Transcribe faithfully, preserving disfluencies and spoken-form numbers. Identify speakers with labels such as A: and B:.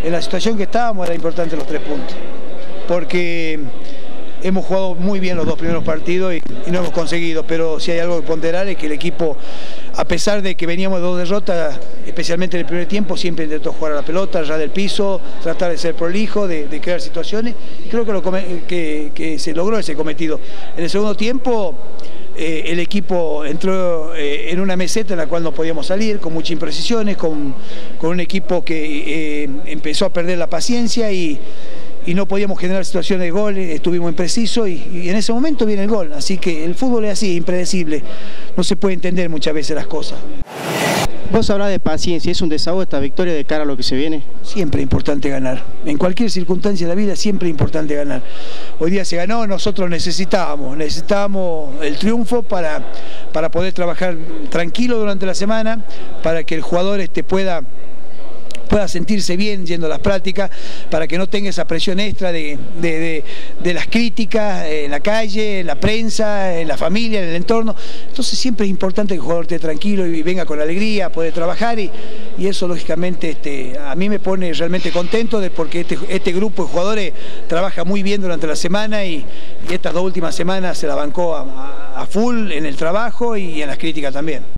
A: en la situación que estábamos era importante los tres puntos, porque hemos jugado muy bien los dos primeros partidos y, y no hemos conseguido, pero si hay algo que ponderar es que el equipo, a pesar de que veníamos de dos derrotas, especialmente en el primer tiempo, siempre intentó jugar a la pelota, ras del piso, tratar de ser prolijo, de, de crear situaciones, y creo que, lo, que, que se logró ese cometido. En el segundo tiempo eh, el equipo entró eh, en una meseta en la cual no podíamos salir, con muchas imprecisiones, con, con un equipo que eh, empezó a perder la paciencia y y no podíamos generar situaciones de gol, estuvimos imprecisos y, y en ese momento viene el gol. Así que el fútbol es así, impredecible, no se puede entender muchas veces las cosas.
B: Vos hablás de paciencia, ¿es un desahogo esta victoria de cara a lo que se viene?
A: Siempre es importante ganar, en cualquier circunstancia de la vida siempre es importante ganar. Hoy día se ganó, nosotros necesitábamos, necesitábamos el triunfo para, para poder trabajar tranquilo durante la semana, para que el jugador este, pueda... pueda sentirse bien yendo a las prácticas, para que no tenga esa presión extra de, de, de, de las críticas en la calle, en la prensa, en la familia, en el entorno. Entonces siempre es importante que el jugador esté tranquilo y venga con alegría, puede trabajar y, y eso lógicamente este, a mí me pone realmente contento de porque este, este grupo de jugadores trabaja muy bien durante la semana y, y estas dos últimas semanas se la bancó a, a full en el trabajo y en las críticas también.